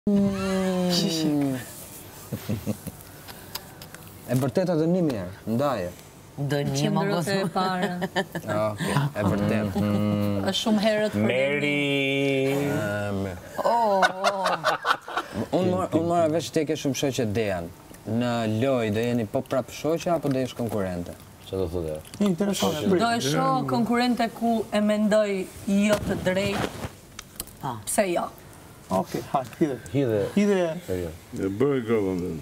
E vërteta dënimi e, ndaje. Dënim, o Qëndrët e parë. Okej, e vërtet. Është shumë herët për Meri. Unë mora veç teke shumë shoqe Dejan. Në loj do jeni po prap shoqe apo do jesh konkurrente? Që do thotë? Interesante. Do e shoh konkurrente ku e mendoj jo të drejt. Pse jo? Okej, hajde, hidhe. Hidhe. Hidhe. E bëj gëllën dhe.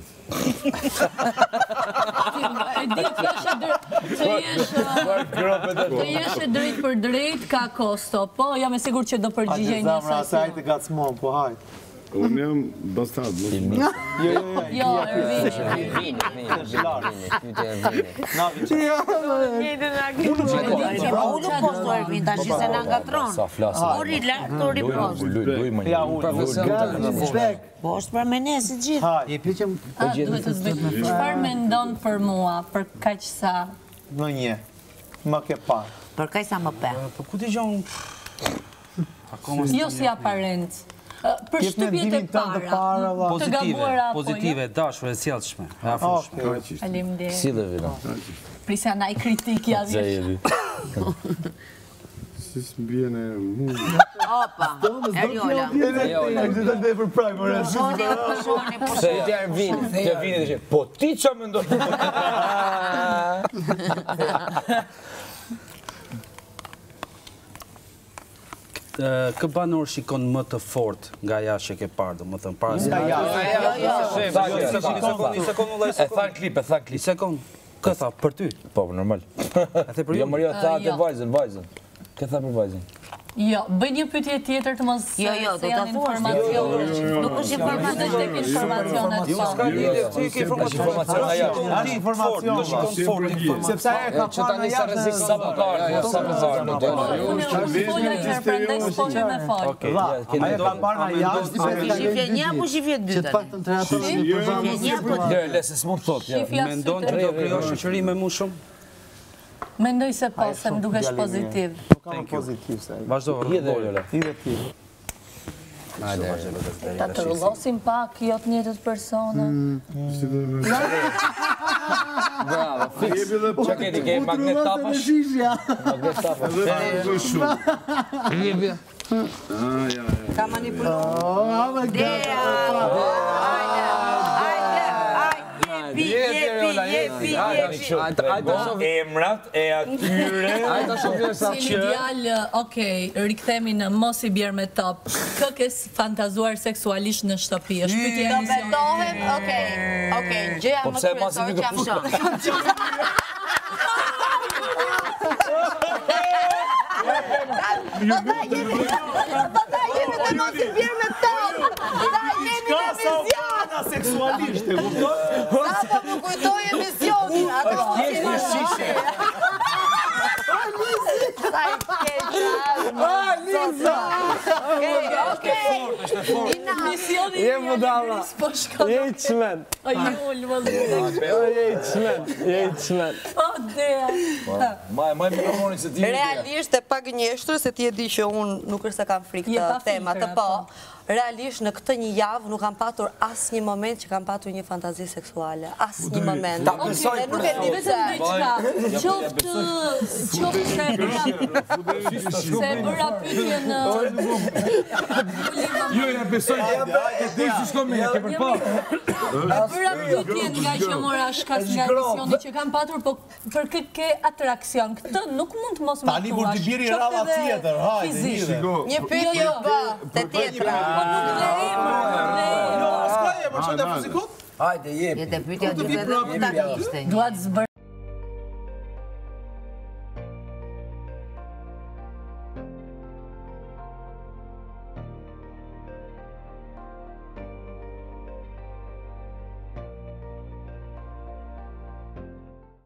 E di të jesh e drejt për drejt ka kosto, po jam e sigurt që do përgjigje Hajde zamra, se hajde gacmon, po hajde. Unë jam bastard, mos. Jo, Ervini. Unë nuk posto Ervin, tash se në ngatron. Uri lartë, uri post. Ja, unë. Po është për me ne, si gjithë. Duhet të zbet. Çfarë mendon për mua, për kaq sa? Në një, më ke parë. Për kaj sa më pe. Po ku t'i gjonë? Jo si aparent. Për shtypjet e para. Të gabuara apo jo? Pozitive, dashur e sjellshme. E afrushme. Faleminderit. Si dhe vina. Prisja naj kritik ja vjesh. Si s'mbjen e mu. Opa, Eriola. Shoni, po Se t'ja Ervini. T'ja vini dhe që, po ti që më ndonë? Kë banor shikon më të fort nga jashtë që ke parë, më thënë para se... Një sekund, e tha klip, Një sekund, kë tha, për ty? Po, normal. E the për ju? Jo, Maria, tha të vajzën. Kë tha për vajzën? Jo, bëj një pyetje tjetër të mos se janë informacione. Nuk është informacion. Nuk është informacionet. Jo, s'ka lidhje, ti ke informacion nga jashtë. Ari informacion. Sepse ajo ka parë në jashtë Sa më karë, sa më karë. Unë është folja i kërë, prandaj s'pojë me folë. Ajo ka parë në jashtë. Shifje një apo shifje dy tani? Shifje një apo dy? Le, se s'mund thot. Mendon që do krijo shoqëri me mu shumë? Mendoj se po, se më dukesh pozitiv. Kam pozitiv se. Vazhdo, Hidhe ti. Ta të rullosim pak, jo të njëjtët persona. Bravo, fiks. Që këti ke magnet tapash? Magnet tapash. Jebi. Ka manipuluar. Jepi. Emrat e atyre... Si një djalë, okej, rikthemi në mos i bjerë me top. Kë ke fantazuar seksualisht në shtëpi? Është pyetje e emisionit. Do betohem, okej, gjëja më kryesore që jam shoh. Pata jemi të mos i bjerë me top. Da jemi në emision. Seksualisht, e kupton? Sa po më kujtoj emisionin, ato Thjesht një shishe. sa i keqa. Liza! Okej. Misioni Je më dalla. Po shkon. Je i qmen. Ai ul vëllai. Je i qmen. O dea. Maj mikrofoni se ti... Realisht e pak njështër, se ti e di që unë nuk është se kam frikë të temat të po. Realisht në këtë një javë nuk kam patur asë një moment që kam patur një fantazi seksuale. Asë një moment. Okej, nuk e di vetëm diçka. Qoftë se bëra pyetje në... Jo, ja besoj, kuj që shko me, ke përpa. Bëra pyetje nga që mora shkas nga emisioni që kam patur, po për këtë ke atraksion. Këtë nuk mund të mos me Tani kur t'i biri rava tjetër, hajde, hidhe. Një pyetje të tjetra. S'ka je, më qënë e fizikut? Hajde, jepi. Jete pyetja gjithë edhe protagoniste. Duat zbër